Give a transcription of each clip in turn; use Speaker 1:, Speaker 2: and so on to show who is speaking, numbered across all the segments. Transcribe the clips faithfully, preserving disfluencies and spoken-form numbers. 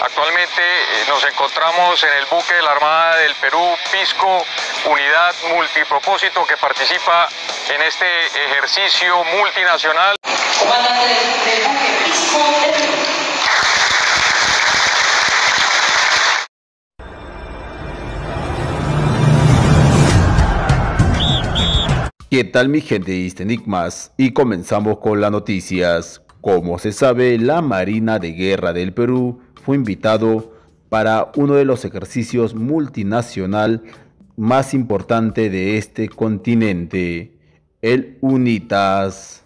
Speaker 1: Actualmente eh, nos encontramos en el buque de la Armada del Perú, Pisco, unidad multipropósito que participa en este ejercicio multinacional.
Speaker 2: Comandante del buque Pisco del Perú.
Speaker 3: ¿Qué tal mi gente de Enigmas? Y comenzamos con las noticias. Como se sabe, la Marina de Guerra del Perú fue invitado para uno de los ejercicios multinacional más importantes de este continente, el UNITAS.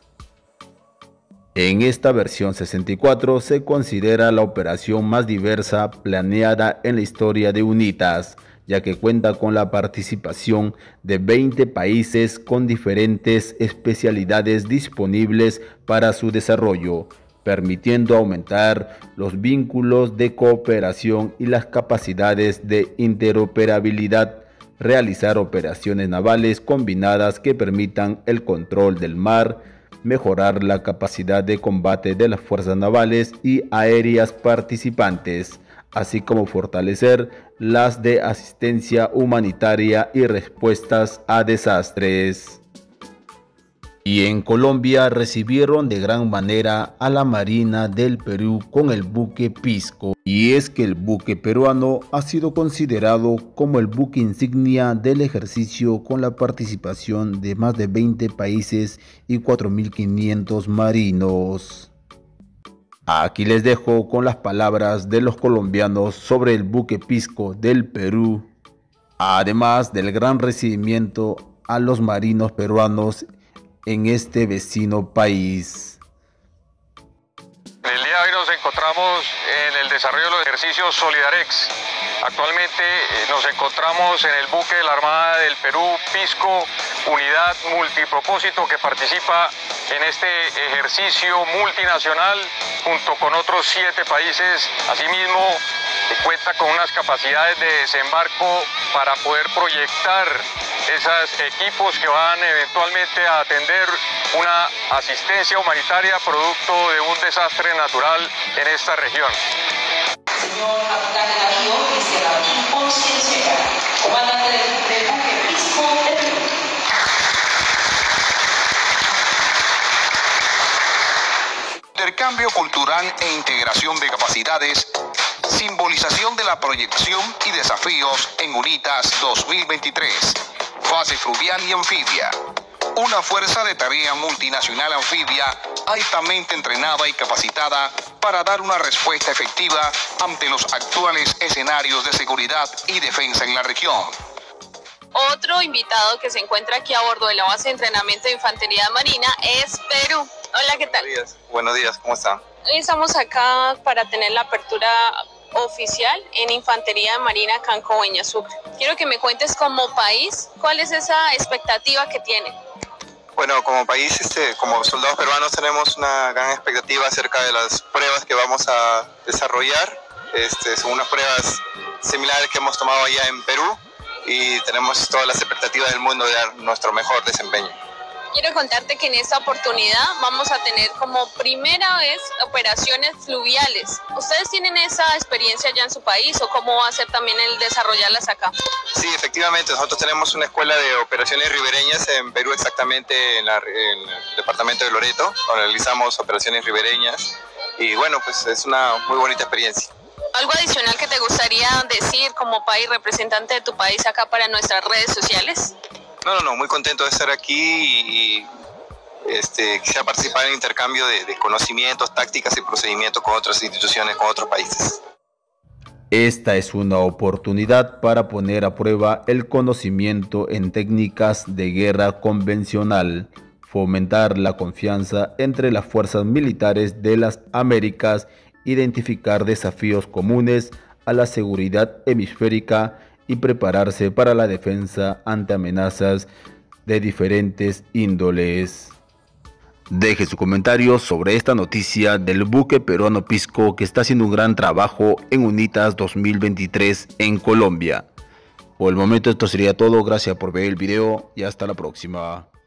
Speaker 3: En esta versión sesenta y cuatro se considera la operación más diversa planeada en la historia de UNITAS, ya que cuenta con la participación de veinte países con diferentes especialidades disponibles para su desarrollo, permitiendo aumentar los vínculos de cooperación y las capacidades de interoperabilidad, realizar operaciones navales combinadas que permitan el control del mar, mejorar la capacidad de combate de las fuerzas navales y aéreas participantes, así como fortalecer las de asistencia humanitaria y respuestas a desastres. Y en Colombia recibieron de gran manera a la Marina del Perú con el buque Pisco. Y es que el buque peruano ha sido considerado como el buque insignia del ejercicio, con la participación de más de veinte países y cuatro mil quinientos marinos. Aquí les dejo con las palabras de los colombianos sobre el buque Pisco del Perú, además del gran recibimiento a los marinos peruanos en este vecino país.
Speaker 1: El día de hoy nos encontramos en el desarrollo de los ejercicios Solidarex. Actualmente nos encontramos en el buque de la Armada del Perú, Pisco, unidad multipropósito que participa en este ejercicio multinacional junto con otros siete países. Asimismo, cuenta con unas capacidades de desembarco para poder proyectar esos equipos que van eventualmente a atender una asistencia humanitaria producto de un desastre natural en esta región.
Speaker 2: Señor capitán de navío, Cristian Martín Ponce Checa, comandante del buque Pisco del Perú.
Speaker 4: Intercambio cultural e integración de capacidades, simbolización de la proyección y desafíos en UNITAS dos mil veintitrés, fase fluvial y anfibia. Una fuerza de tarea multinacional anfibia altamente entrenada y capacitada para dar una respuesta efectiva ante los actuales escenarios de seguridad y defensa en la región.
Speaker 5: Otro invitado que se encuentra aquí a bordo de la base de entrenamiento de Infantería Marina es Perú. Hola, ¿qué tal?
Speaker 6: Buenos días, buenos días, ¿cómo están?
Speaker 5: Hoy estamos acá para tener la apertura oficial en Infantería Marina Cancobeña Sucre. Quiero que me cuentes como país, ¿cuál es esa expectativa que tiene?
Speaker 6: Bueno, como país, este, como soldados peruanos tenemos una gran expectativa acerca de las pruebas que vamos a desarrollar. Este, son unas pruebas similares que hemos tomado allá en Perú y tenemos todas las expectativas del mundo de dar nuestro mejor desempeño.
Speaker 5: Quiero contarte que en esta oportunidad vamos a tener como primera vez operaciones fluviales. ¿Ustedes tienen esa experiencia ya en su país o cómo va a ser también el desarrollarlas acá?
Speaker 6: Sí, efectivamente, nosotros tenemos una escuela de operaciones ribereñas en Perú, exactamente en, la, en el departamento de Loreto, donde realizamos operaciones ribereñas y bueno, pues es una muy bonita experiencia.
Speaker 5: ¿Algo adicional que te gustaría decir como país, representante de tu país acá para nuestras redes sociales?
Speaker 6: No, no, no, muy contento de estar aquí y este, quisiera participar en el intercambio de, de conocimientos, tácticas y procedimientos con otras instituciones, con otros países.
Speaker 3: Esta es una oportunidad para poner a prueba el conocimiento en técnicas de guerra convencional, fomentar la confianza entre las fuerzas militares de las Américas, identificar desafíos comunes a la seguridad hemisférica y prepararse para la defensa ante amenazas de diferentes índoles. Deje su comentario sobre esta noticia del buque peruano Pisco, que está haciendo un gran trabajo en UNITAS dos mil veintitrés en Colombia. Por el momento esto sería todo, gracias por ver el video y hasta la próxima.